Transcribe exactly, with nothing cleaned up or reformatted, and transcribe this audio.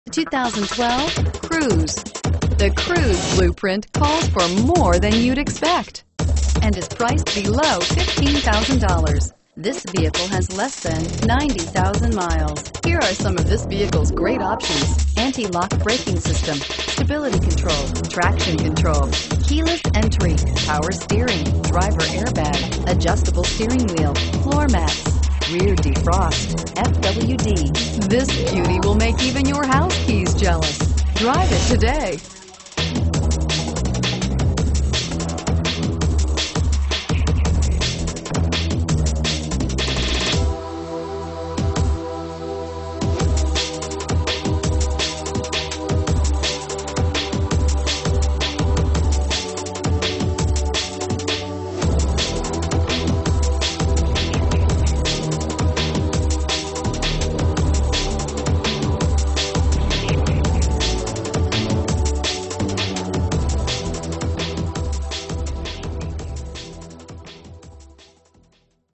two thousand twelve Cruze. The Cruze blueprint calls for more than you'd expect and is priced below fifteen thousand dollars. This vehicle has less than ninety thousand miles. Here are some of this vehicle's great options: anti-lock braking system, stability control, traction control, keyless entry, power steering, driver airbag, adjustable steering wheel, floor mats, rear defrost, F W D. This beauty will make even your house keys jealous. Drive it today.